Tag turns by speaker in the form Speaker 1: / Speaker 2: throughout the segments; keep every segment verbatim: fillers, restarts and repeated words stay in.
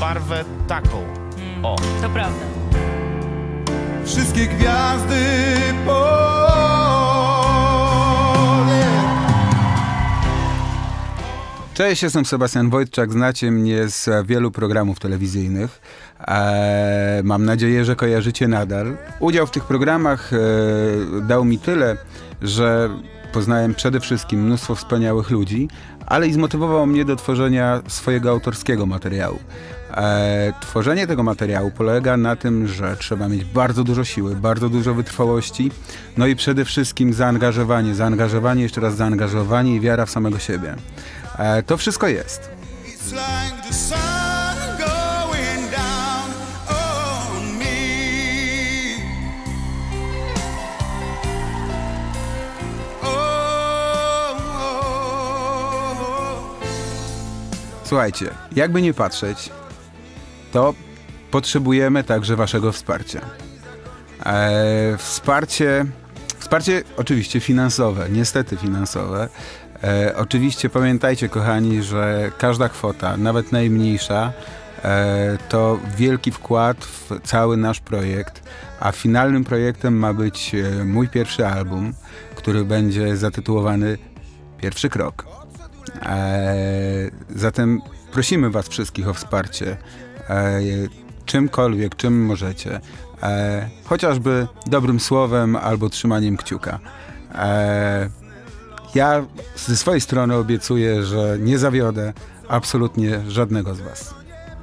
Speaker 1: barwę taką.
Speaker 2: Mm,
Speaker 1: O.
Speaker 2: To prawda.
Speaker 3: Wszystkie gwiazdy po...
Speaker 4: Cześć, jestem Sebastian Wojtczak, znacie mnie z wielu programów telewizyjnych. Eee, mam nadzieję, że kojarzycie nadal. Udział w tych programach e, dał mi tyle, że poznałem przede wszystkim mnóstwo wspaniałych ludzi, ale i zmotywował mnie do tworzenia swojego autorskiego materiału. E, tworzenie tego materiału polega na tym, że trzeba mieć bardzo dużo siły, bardzo dużo wytrwałości, no i przede wszystkim zaangażowanie, zaangażowanie, jeszcze raz zaangażowanie i wiara w samego siebie. E, to wszystko jest.
Speaker 3: It's like the sun going down on me. Oh, oh, oh.
Speaker 4: Słuchajcie, jakby nie patrzeć, to potrzebujemy także waszego wsparcia. E, wsparcie, wsparcie oczywiście finansowe, niestety finansowe. E, oczywiście pamiętajcie, kochani, że każda kwota, nawet najmniejsza, e, to wielki wkład w cały nasz projekt, a finalnym projektem ma być e, mój pierwszy album, który będzie zatytułowany Pierwszy Krok. E, zatem prosimy was wszystkich o wsparcie, e, czymkolwiek, czym możecie, e, chociażby dobrym słowem albo trzymaniem kciuka. E, Ja ze swojej strony obiecuję, że nie zawiodę absolutnie żadnego z was.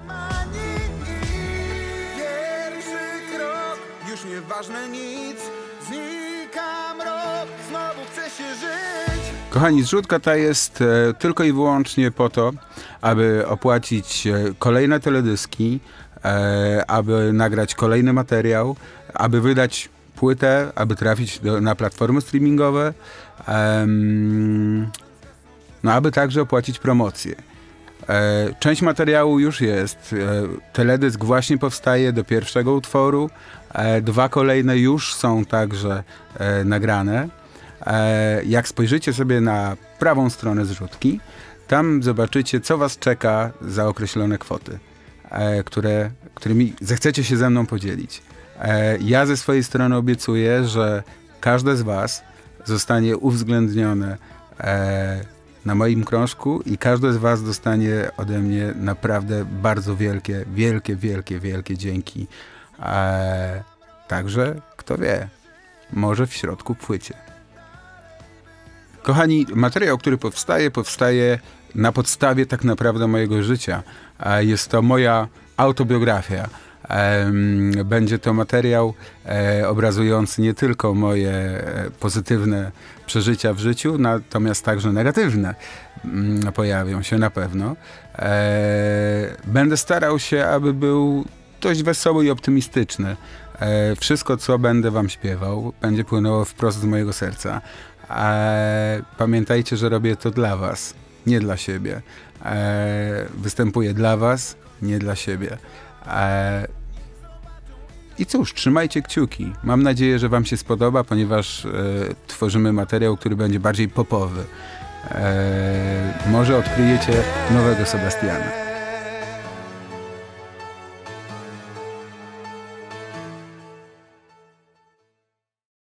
Speaker 3: Pierwszy krok, już nieważne nic, znika mrok, znowu chce się żyć.
Speaker 4: Kochani, zrzutka ta jest e, tylko i wyłącznie po to, aby opłacić e, kolejne teledyski, e, aby nagrać kolejny materiał, aby wydać płytę, aby trafić do, na platformy streamingowe, um, no aby także opłacić promocję. E, część materiału już jest. E, teledysk właśnie powstaje do pierwszego utworu. E, dwa kolejne już są także e, nagrane. E, jak spojrzycie sobie na prawą stronę zrzutki, tam zobaczycie, co was czeka za określone kwoty, e, które, którymi zechcecie się ze mną podzielić. E, ja ze swojej strony obiecuję, że każde z was zostanie uwzględnione e, na moim krążku i każde z was dostanie ode mnie naprawdę bardzo wielkie, wielkie, wielkie, wielkie dzięki. E, także, kto wie, może w środku płycie. Kochani, materiał, który powstaje, powstaje na podstawie tak naprawdę mojego życia. E, jest to moja autobiografia. Będzie to materiał e, obrazujący nie tylko moje e, pozytywne przeżycia w życiu, natomiast także negatywne m, pojawią się na pewno. E, będę starał się, aby był dość wesoły i optymistyczny. E, wszystko, co będę wam śpiewał, będzie płynęło wprost z mojego serca. E, pamiętajcie, że robię to dla was, nie dla siebie. E, występuję dla was, nie dla siebie. E, I cóż, trzymajcie kciuki. Mam nadzieję, że wam się spodoba, ponieważ e, tworzymy materiał, który będzie bardziej popowy. E, może odkryjecie nowego Sebastiana.